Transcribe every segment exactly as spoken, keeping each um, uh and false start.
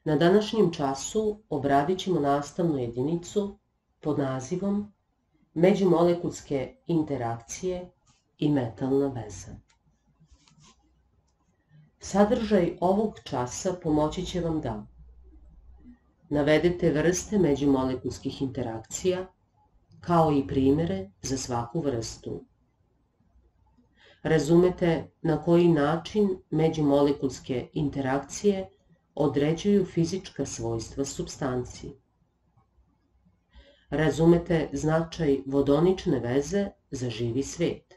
Na današnjem času obradit ćemo nastavnu jedinicu pod nazivom Međumolekulske interakcije i metalna veza. Sadržaj ovog časa pomoći će vam da navedete vrste međumolekulskih interakcija, kao i primjere za svaku vrstu. Razumete na koji način međumolekulske interakcije određuju fizička svojstva supstanci. Razumete značaj vodonične veze za živi svet.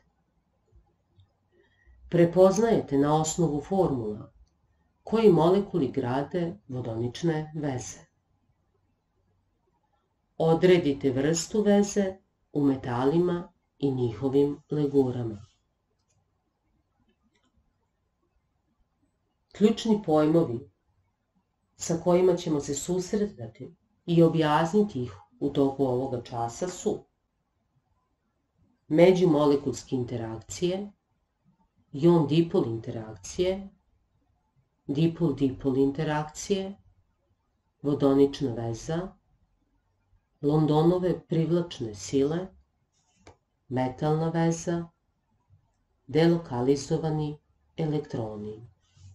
Prepoznajete na osnovu formula koji molekuli grade vodonične veze. Odredite vrstu veze u metalima i njihovim legurama. Ključni pojmovi sa kojima ćemo se susretati i objasniti ih u toku ovoga časa su međumolekulske interakcije, jon-dipol interakcije, dipol-dipol interakcije, vodonična veza, Londonove privlačne sile, metalna veza, delokalizovani elektroni.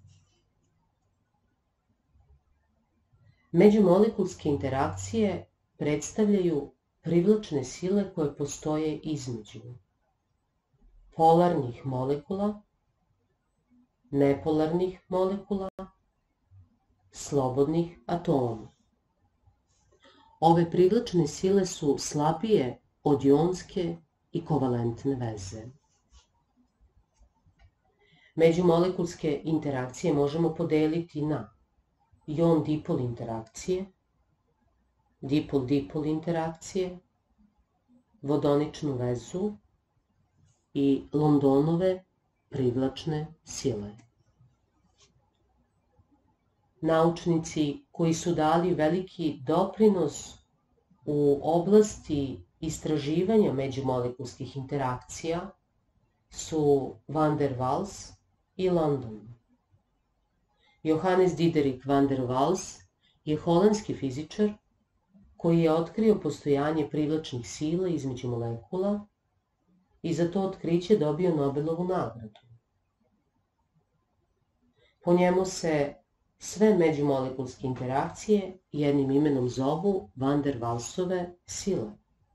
Međumolekulske interakcije predstavljaju privlačne sile koje postoje između polarnih molekula, nepolarnih molekula, slobodnih atoma. Ove privlačne sile su slabije od jonske i kovalentne veze. Međumolekulske interakcije možemo podeliti na jon-dipol interakcije, dipol-dipol interakcije, vodoničnu vezu i Londonove privlačne sile. Naučnici koji su dali veliki doprinos u oblasti istraživanja međumolekulskih interakcija su van der Waals i London. Johannes Diderik van der Waals je holandski fizičar koji je otkrio postojanje privlačnih sila između molekula i za to otkriće dobio Nobelovu nagradu. Po njemu se sve međumolekulske interakcije jednim imenom zovu van der Waalsove sile.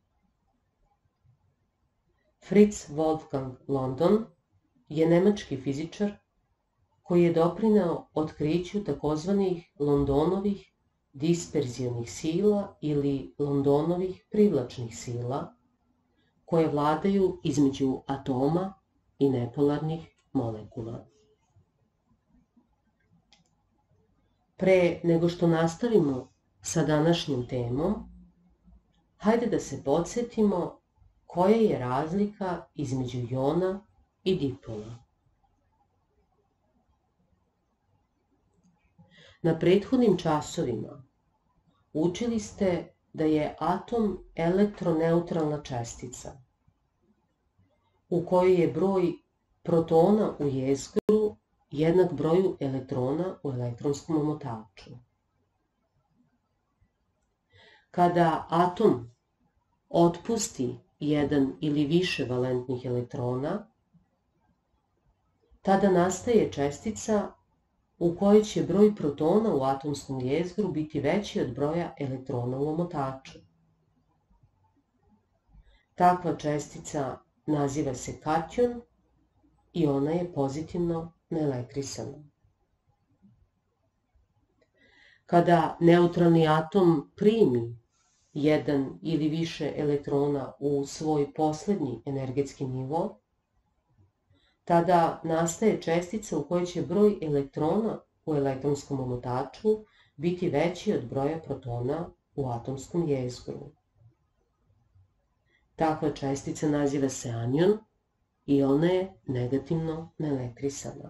Fritz Wolfgang London je nemački fizičar koji je doprineo otkriću takozvanih Londonovih disperzionih sila ili Londonovih privlačnih sila koje vladaju između atoma i nepolarnih molekula. Pre nego što nastavimo sa današnjom temom, hajde da se podsjetimo koja je razlika između jona i dipola. Na prethodnim časovima učili ste da je atom elektroneutralna čestica u kojoj je broj protona u jezgru jednak broju elektrona u elektronskom omotaču. Kada atom otpusti jedan ili više valentnih elektrona, tada nastaje čestica u kojoj će broj protona u atomskom jezgru biti veći od broja elektrona u omotaču. Takva čestica naziva se kation i ona je pozitivno naelektrisana. Kada neutralni atom primi jedan ili više elektrona u svoj poslednji energetski nivo, tada nastaje čestica u kojoj će broj elektrona u elektronskom omotaču biti veći od broja protona u atomskom jezgru. Takva čestica naziva se anion i ona je negativno naelektrisana.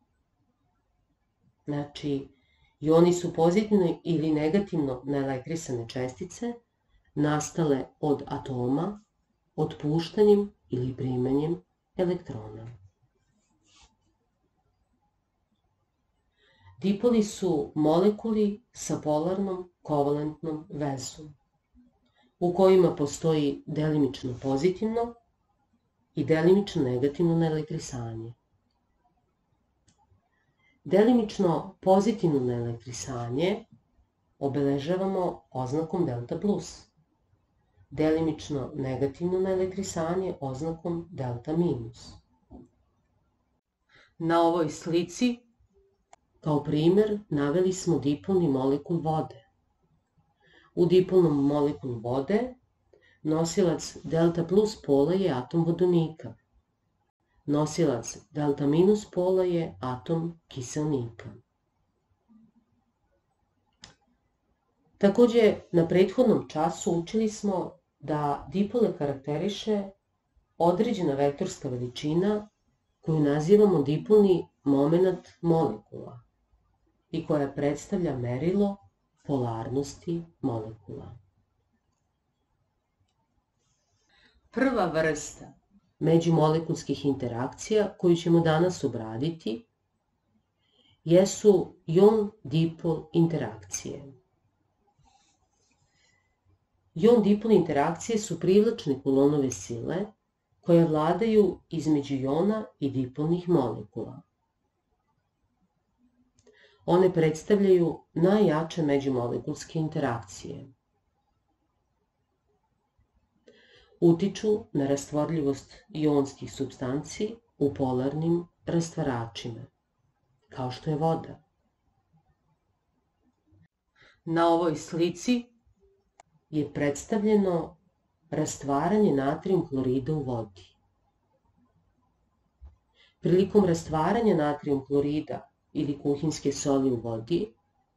Znači, joni su pozitivno ili negativno naelektrisane čestice nastale od atoma, otpuštanjem ili primanjem elektrona. Dipoli su molekuli sa polarnom kovalentnom vezom, u kojima postoji delimično pozitivno i delimično negativno naelektrisanje. Delimično pozitivno naelektrisanje obeležavamo oznakom delta plus, delimično negativno naelektrisanje oznakom delta minus. Na ovoj slici kao primer naveli smo dipolni molekul vode. U dipolnom molekulu vode nosilac delta plus pola je atom vodonika. Nosilac delta minus pola je atom kiseonika. Takođe, na prethodnom času učili smo da dipole karakteriše određena vektorska veličina koju nazivamo dipolni moment molekula i koja predstavlja merilo polarnosti molekula. Prva vrsta međumolekulskih interakcija koju ćemo danas obraditi jesu jon-dipol interakcije. Jon-dipol interakcije su privlačne Coulomnove sile koje vladaju između jona i dipolnih molekula. One predstavljaju najjače međumolekulske interakcije. Utiču na rastvorljivost jonskih supstanci u polarnim rastvaračima, kao što je voda. Na ovoj slici je predstavljeno rastvaranje natrijum hlorida u vodi. Prilikom rastvaranja natrijum hlorida ili kuhinjske soli u vodi,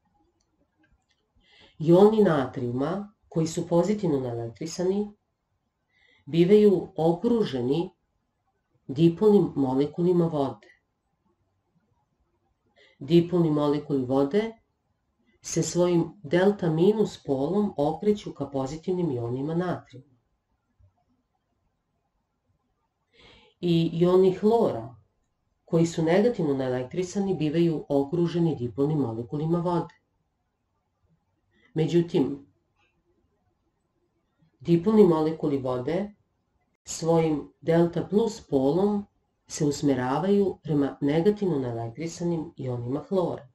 joni natrijuma koji su pozitivno naelektrisani bivaju okruženi dipolnim molekulima vode. Dipolni molekuli vode se svojim delta minus polom okreću ka pozitivnim ionima natrijuma. I ioni hlora, koji su negativno naelektrisani, bivaju okruženi dipolnim molekulima vode. Međutim, dipolni molekuli vode svojim delta plus polom se usmeravaju prema negativno naelektrisanim ionima hlora.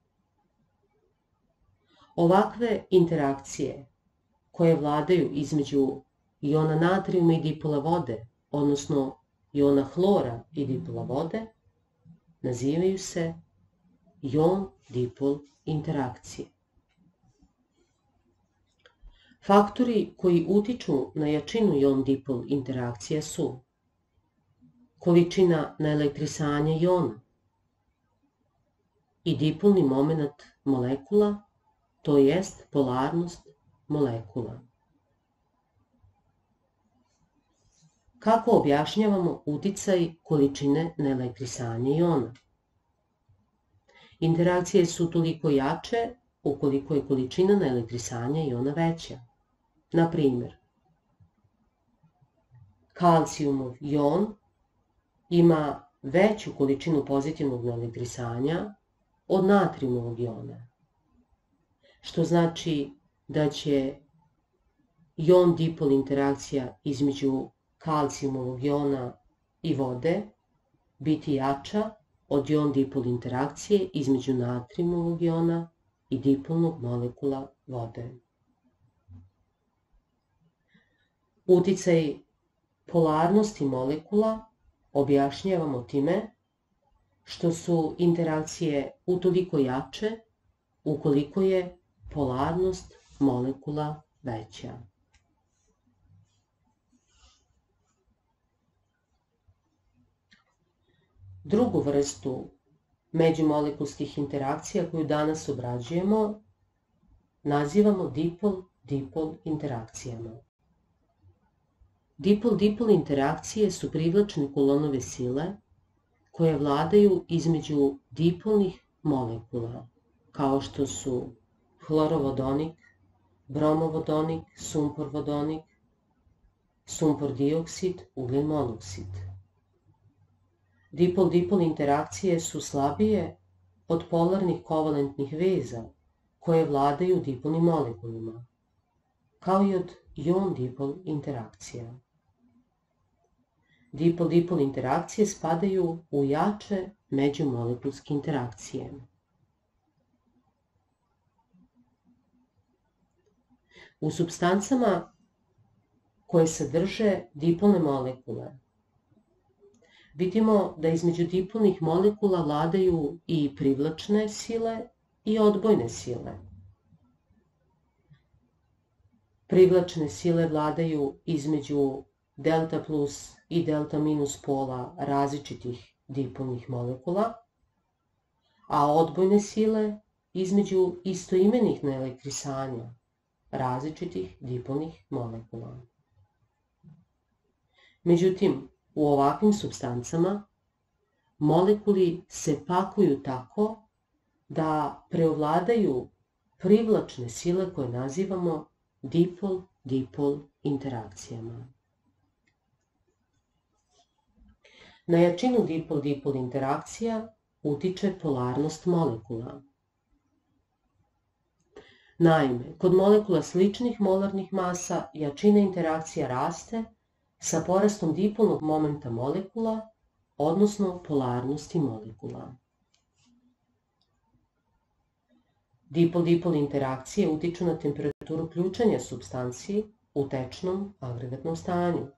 Ovakve interakcije koje vladaju između iona natrijuma i dipola vode, odnosno iona hlora i dipola vode, nazivaju se jon-dipol interakcije. Faktori koji utiču na jačinu jon-dipol interakcija su količina naelektrisanja jona i dipolni moment molekula, to jest polarnost molekula. Kako objašnjavamo uticaj količine naelektrisanja jona? Interakcije su toliko jače ukoliko je količina naelektrisanja jona veća. Na primjer, kalcijumov jon ima veću količinu pozitivnog naelektrisanja od natrijumovog jona, što znači da će jon-dipol interakcija između kalcijumovog jona i vode biti jača od jon-dipol interakcije između natrijumovog jona i dipolnog molekula vode. Uticaj polarnosti molekula objašnjavamo time što su interakcije utoliko jače ukoliko je polarnost molekula veća. Drugu vrstu međumolekulskih interakcija koju danas obrađujemo nazivamo dipol-dipol interakcijama. Dipol-dipol interakcije su privlačne Coulomnove sile koje vladaju između dipolnih molekula, kao što su hlorovodonik, bromovodonik, sumporvodonik, sumpor dioksid, ugljen monoksid. Dipol-dipol interakcije su slabije od polarnih kovalentnih veza koje vladaju dipolnim molekulima, kao i od jon-dipol interakcija. Dipol-dipol interakcije spadaju u jače međumolekulske interakcije. U supstancama koje sadrže dipolne molekule vidimo da između dipolnih molekula vladaju i privlačne sile i odbojne sile. Privlačne sile vladaju između delta plus i delta minus pola različitih dipolnih molekula, a odbojne sile između istoimenih naelektrisanja različitih dipolnih molekula. Međutim, u ovakvim supstancama molekuli se pakuju tako da preovladaju privlačne sile koje nazivamo dipol-dipol interakcijama. Na jačinu dipol-dipol interakcija utiče polarnost molekula. Naime, kod molekula sličnih molarnih masa jačina interakcija raste sa porastom dipolnog momenta molekula, odnosno polarnosti molekula. Dipol-dipol interakcije utiču na temperaturu ključanja supstanci u tečnom agregatnom stanju.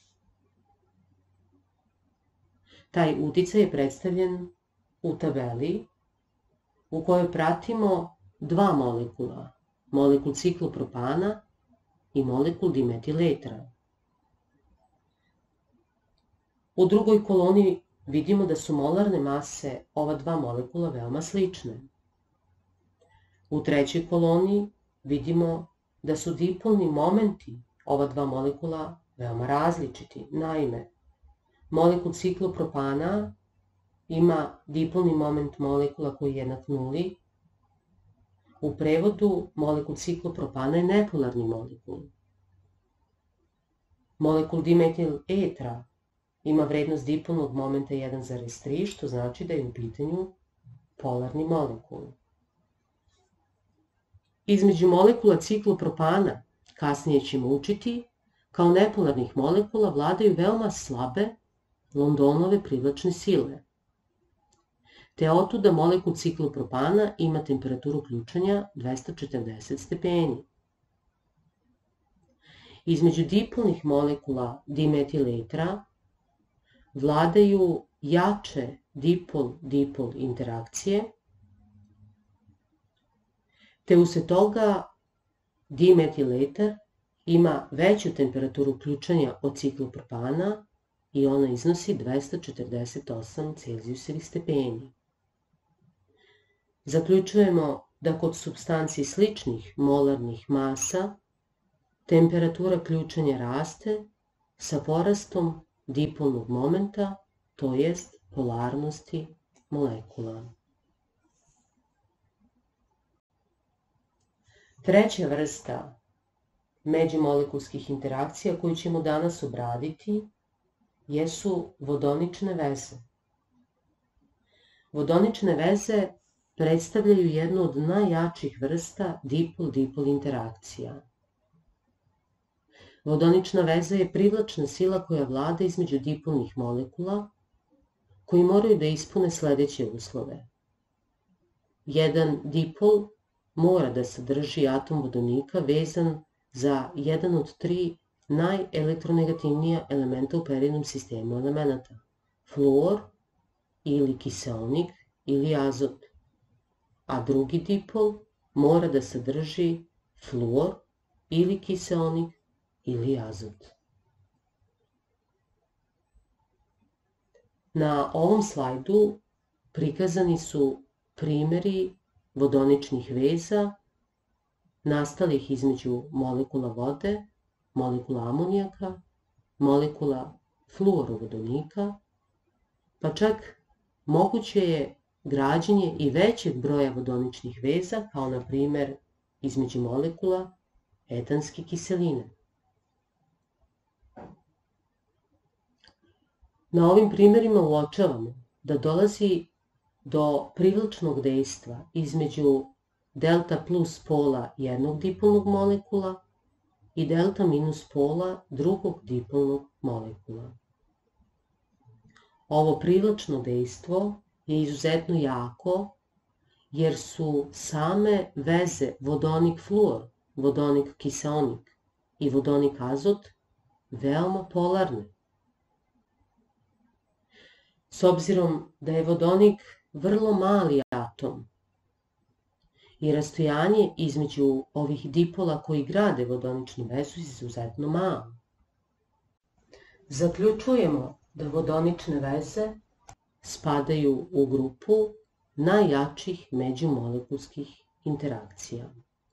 Taj uticaj je predstavljen u tabeli u kojoj pratimo dva molekula, molekul ciklopropana i molekul dimetiletra. U drugoj koloni vidimo da su molarne mase ova dva molekula veoma slične. U trećoj koloni vidimo da su dipolni momenti ova dva molekula veoma različiti. Naime, molekul ciklopropana ima dipolni moment molekula koji je jednak nuli. U prevodu, molekul ciklopropana je nepolarni molekul. Molekul dimetil etra ima vrednost dipolnog momenta jedan zarez tri, što znači da je u pitanju polarni molekul. Između molekula ciklopropana, kasnije ćemo učiti, kao nepolarnih molekula vladaju veoma slabe Londonove privlačne sile. Te otuda molekul ciklopropana ima temperaturu ključanja dvesta četrdeset stepeni. Između dipolnih molekula dimetiletra vladaju jače dipol-dipol interakcije, te usled toga dimetiletar ima veću temperaturu ključanja od ciklopropana i ona iznosi dvesta četrdeset osam celzijusovih stepeni. Zaključujemo da kod supstanci sličnih molarnih masa temperatura ključanja raste sa porastom dipolnog momenta, to jest polarnosti molekula. Treća vrsta međumolekulskih interakcija koju ćemo danas obraditi jesu vodonične veze. Vodonične veze predstavljaju jednu od najjačih vrsta dipol-dipol interakcija. Vodonična veza je privlačna sila koja vlada između dipolnih molekula koji moraju da ispune sledeće uslove. Jedan dipol mora da sadrži atom vodonika vezan za jedan od tri najelektronegativnija elementa u periodnom sistemu elemenata, fluor ili kiseonik ili azot, a drugi dipol mora da sadrži fluor ili kiseonik ili azot. Na ovom slajdu prikazani su primeri vodoničnih veza nastalih između molekula vode, molekula amonijaka, molekula fluorovodonika, pa čak moguće je građenje i većeg broja vodoničnih veza, kao na primer između molekula etanske kiseline. Na ovim primerima uočavamo da dolazi do privlačnog dejstva između delta plus pola jednog dipolnog molekula i delta minus pola drugog dipolnog molekula. Ovo privlačno dejstvo je izuzetno jako jer su same veze vodonik-fluor, vodonik-kiseonik i vodonik-azot veoma polarne. S obzirom da je vodonik vrlo mali atom i rastojanje između ovih dipola koji grade vodoničnu vezu je izuzetno malo. Zaključujemo da vodonične veze spadaju u grupu najjačih međumolekulskih interakcija.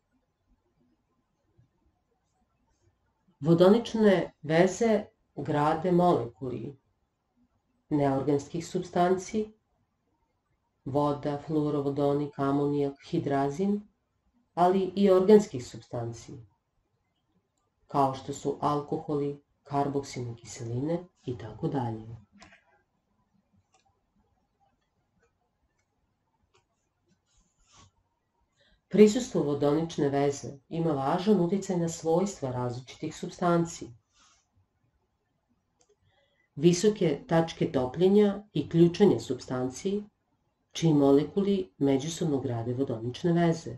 Vodonične veze grade molekuli neorganskih supstanci, voda, fluorovodonik, amonijak, hidrazin, ali i organskih supstanci, kao što su alkoholi, karboksilne kiseline i tako dalje. Prisustvo vodonične veze ima važan uticaj na svojstva različitih supstanci. Visoke tačke topljenja i ključanja supstanci, čiji molekuli međusobno grade vodonične veze.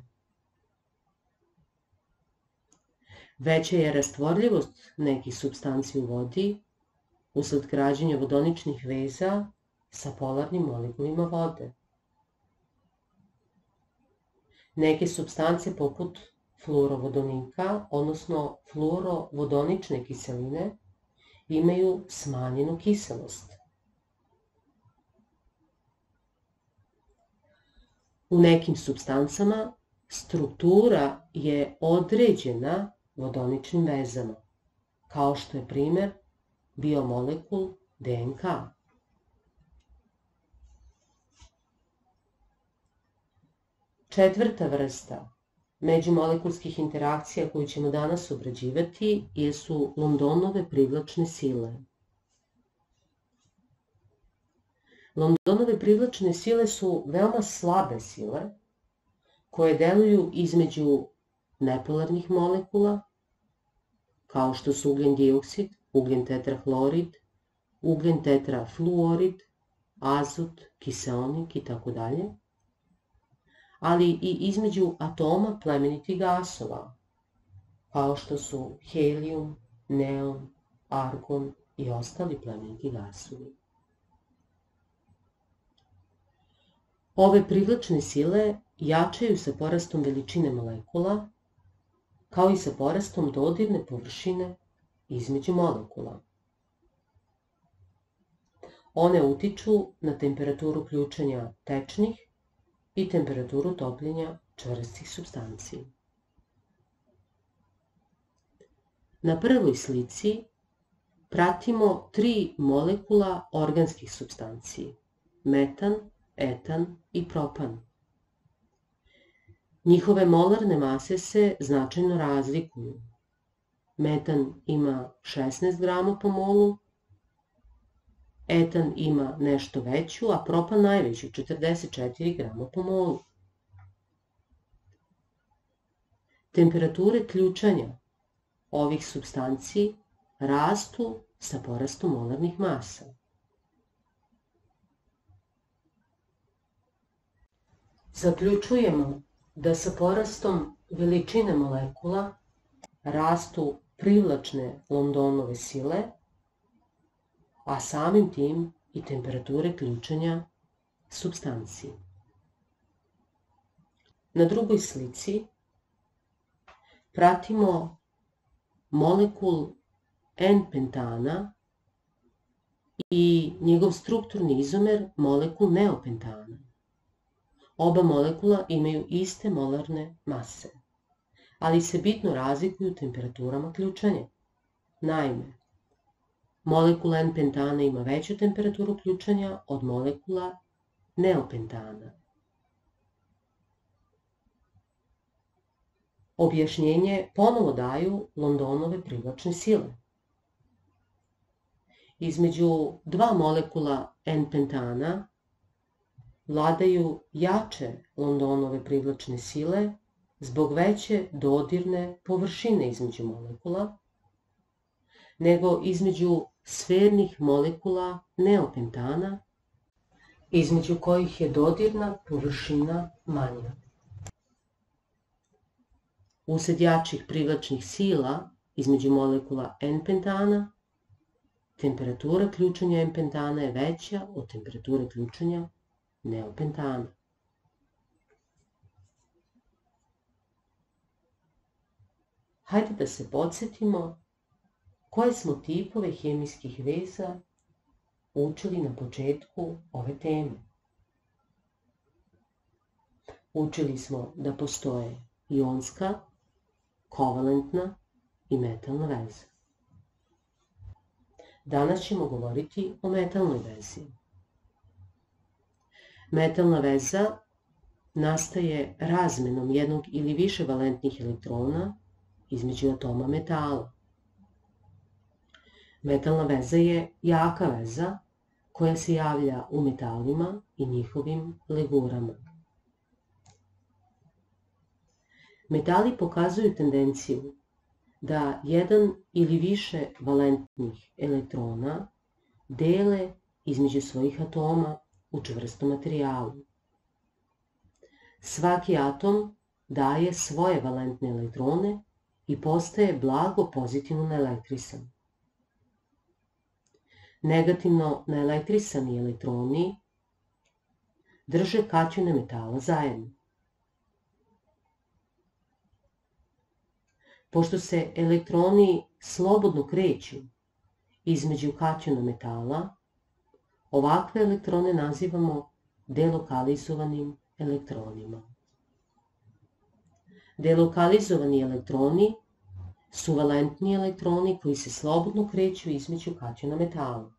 Veća je rastvorljivost nekih supstanci u vodi usled građenja vodoničnih veza sa polarnim molekulima vode. Neke supstance poput fluorovodonika, odnosno fluorovodonične kiseline, imaju smanjenu kiselost. U nekim supstancama struktura je određena vodoničnim vezama, kao što je primer biomolekul D N K. Četvrta vrsta međumolekulskih interakcija koju ćemo danas obrađivati jesu Londonove privlačne sile. Londonove privlačne sile su veoma slabe sile koje deluju između nepolarnih molekula, kao što su ugljen dioksid, ugljen tetrahlorid, ugljen tetrafluorid, azot, kiseonik i tako dalje, ali i između atoma plemenitih gasova, kao što su helijum, neon, argon i ostali plemeniti gasovi. Ove privlačne sile jačaju sa porastom veličine molekula, kao i sa porastom dodirne površine između molekula. One utiču na temperaturu ključanja tečnih i temperaturu topljenja čvrstih supstanci. Na prvoj slici pratimo tri molekula organskih supstanci: metan, etan i propan. Njihove molarne mase se značajno razlikuju. Metan ima šesnaest grama po molu, etan ima nešto veću, a propan najveću, četrdeset četiri grama po molu. Temperature ključanja ovih supstanci rastu sa porastom molarnih masa. Zaključujemo da sa porastom veličine molekula rastu privlačne Londonove sile, a samim tim i temperature ključanja supstanci. Na drugoj slici pratimo molekul N-pentana i njegov strukturni izomer molekul neopentana. Oba molekula imaju iste molarne mase, ali se bitno razlikuju temperaturama ključanja. Naime, molekula N-pentana ima veću temperaturu ključanja od molekula neopentana. Objašnjenje ponovo daju Londonove privlačne sile. Između dva molekula N-pentana vladaju jače Londonove privlačne sile zbog veće dodirne površine između molekula, nego između sfernih molekula neopentana, između kojih je dodirna površina manja. Usled jačih privlačnih sila između molekula N-pentana, temperatura ključanja N-pentana je veća od temperature ključanja neopentana. Hajde da se podsjetimo koje smo tipove hemijskih veza učili na početku ove teme. Učili smo da postoje ionska, kovalentna i metalna veza. Danas ćemo govoriti o metalnoj vezi. Metalna veza nastaje razmenom jednog ili više valentnih elektrona između atoma metala. Metalna veza je jaka veza koja se javlja u metalima i njihovim legurama. Metali pokazuju tendenciju da jedan ili više valentnih elektrona dele između svojih atoma u čvrstom materijalu. Svaki atom daje svoje valentne elektrone i postaje blago pozitivno naelektrisan. Negativno naelektrisani elektroni drže kaćune metala zajedno. Pošto se elektroni slobodno kreću između kaćuna metala, ovakve elektrone nazivamo delokalizovanim elektronima. Delokalizovani elektroni su valentni elektroni koji se slobodno kreću između kaćuna metala.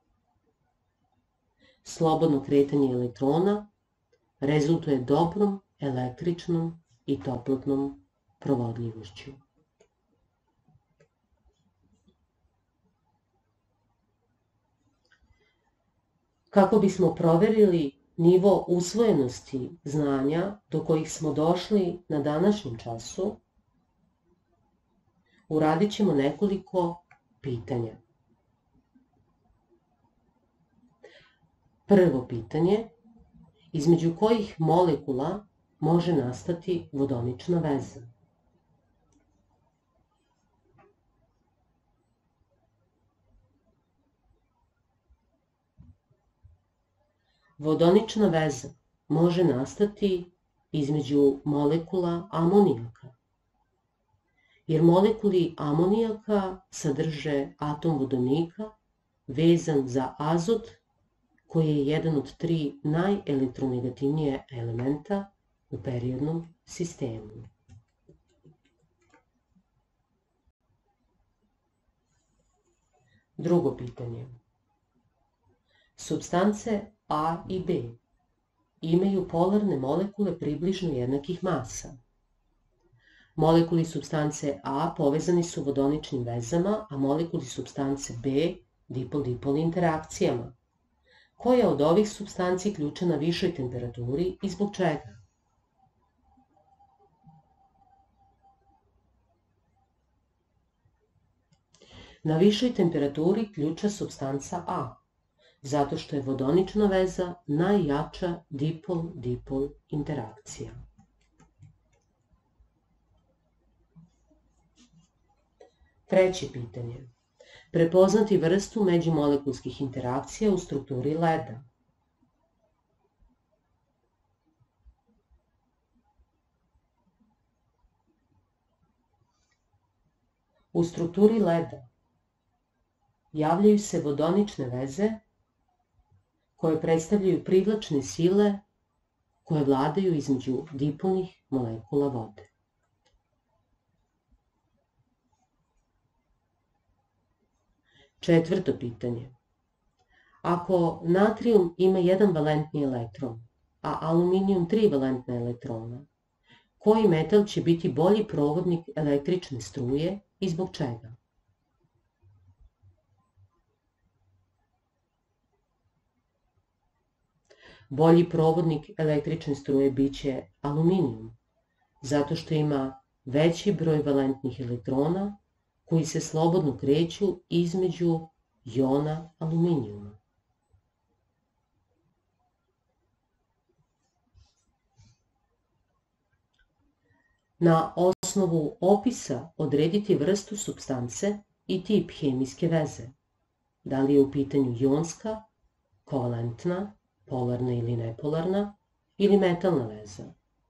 Slobodno kretanje elektrona rezultuje dobrom električnom i toplotnom provodljivošću. Kako bismo proverili nivo usvojenosti znanja do kojih smo došli na današnjem času, uradit ćemo nekoliko pitanja. Prvo pitanje, između kojih molekula može nastati vodonična veza? Vodonična veza može nastati između molekula amonijaka, jer molekuli amonijaka sadrže atom vodonika vezan za azot, koji je jedan od tri najelektronegativnije elementa u periodnom sistemu. Drugo pitanje. Supstance A i B imaju polarne molekule približno jednakih masa. Molekuli supstance A povezani su vodoničnim vezama, a molekuli supstance B dipol-dipol interakcijama. Koja od ovih supstanci ključa na višoj temperaturi i zbog čega? Na višoj temperaturi ključa supstanca A, zato što je vodonična veza najjača dipol-dipol interakcija. Treće pitanje. Prepoznati vrstu međumolekulskih interakcija u strukturi leda. U strukturi leda javljaju se vodonične veze koje predstavljaju privlačne sile koje vladaju između dipolnih molekula vode. Četvrto pitanje. Ako natrijum ima jedan valentni elektron, a aluminijum tri valentna elektrona, koji metal će biti bolji provodnik električne struje i zbog čega? Bolji provodnik električne struje biće aluminijum, zato što ima veći broj valentnih elektrona koji se slobodno kreću između jona aluminijuma. Na osnovu opisa odrediti vrstu supstance i tip hemijske veze, da li je u pitanju jonska, kovalentna, polarna ili nepolarna, ili metalna veza.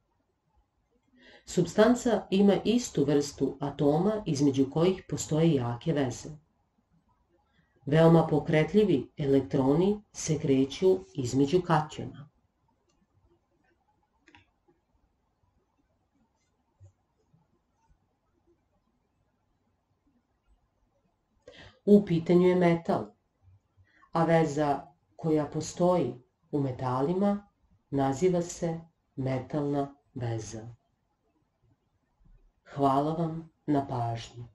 Supstanca ima istu vrstu atoma između kojih postoje jake veze. Veoma pokretljivi elektroni se kreću između kationa. U pitanju je metal, a veza koja postoji u metalima naziva se metalna veza. Hvala vam na pažnji.